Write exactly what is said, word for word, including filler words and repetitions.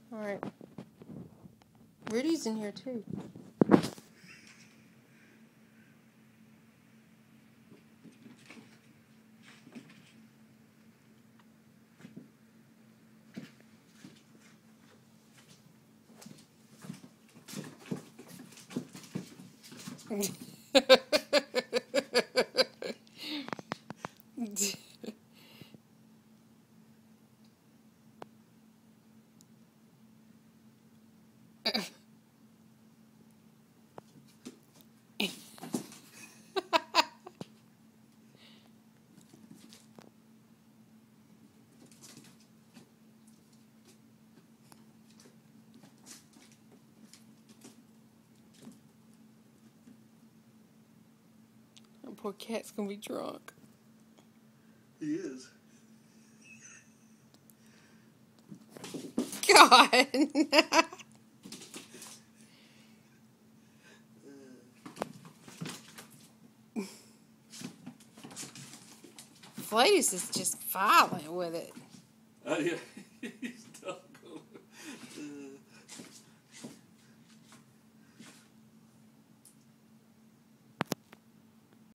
Alright. Rudy's in here too. That poor cat's gonna be drunk. He is. God. Flatus is just violent with it. Uh, yeah.